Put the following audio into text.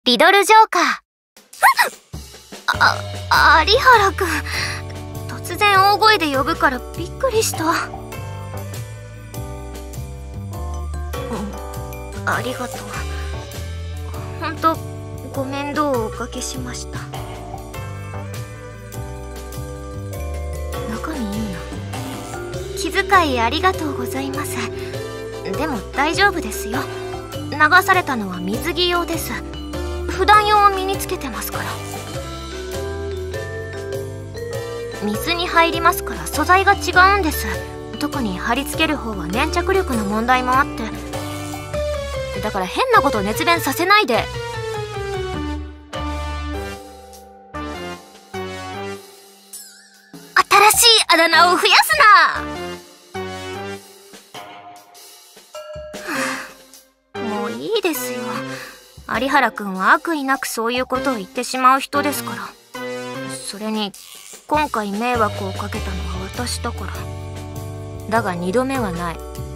リドルジョーカー。有原くん、突然大声で呼ぶからびっくりした。ありがとう。ほんとご面倒をおかけしました。中身言うな。気遣いありがとうございます。でも大丈夫ですよ。流されたのは水着用です。普段用を身につけてますから。水に入りますから素材が違うんです。特に貼り付ける方は粘着力の問題もあって。だから変なこと熱弁させないで。新しいあだ名を増やすな。もういいですよ。有原くんは悪意なくそういうことを言ってしまう人ですから。それに今回迷惑をかけたのは私だから。だが2度目はない。